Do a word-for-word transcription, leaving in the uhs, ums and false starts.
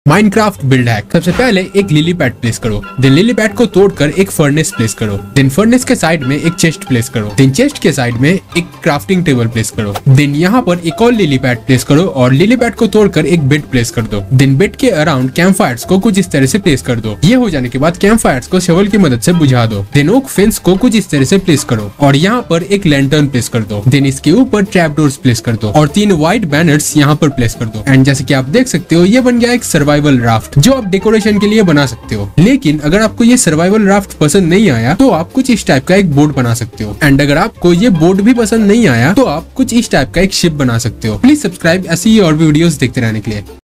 Minecraft build hack. सबसे पहले एक लिली पैड प्लेस करो, देन लिली पैड को तोड़कर एक फर्नेस प्लेस करो, देन फर्नेस के साइड में एक चेस्ट प्लेस करो, देन चेस्ट के साइड में एक क्राफ्टिंग टेबल प्लेस करो, देन यहाँ पर एक और लिली पैड प्लेस करो और लिली पैड को तोड़कर एक बेड प्लेस कर दो, देन बेड के अराउंड कैंप फायर्स को कुछ इस तरह से प्लेस कर दो। ये हो जाने के बाद कैंप फायर्स को शवल की मदद से बुझा दो, देन ओक फेंस को कुछ इस तरह से प्लेस करो और यहाँ पर एक लैंटर्न प्लेस कर दो, देन इसके ऊपर ट्रैप डोर्स प्लेस कर दो और तीन व्हाइट बैनर्स यहाँ पर प्लेस कर दो। एंड जैसे कि आप देख सकते हो ये बन गया एक सर्वाइवल राफ्ट जो आप डेकोरेशन के लिए बना सकते हो। लेकिन अगर आपको ये सर्वाइवल राफ्ट पसंद नहीं आया तो आप कुछ इस टाइप का एक बोट बना सकते हो। एंड अगर आपको ये बोट भी पसंद नहीं आया तो आप कुछ इस टाइप का एक शिप बना सकते हो। प्लीज सब्सक्राइब ऐसी ही और भी वीडियोस देखते रहने के लिए।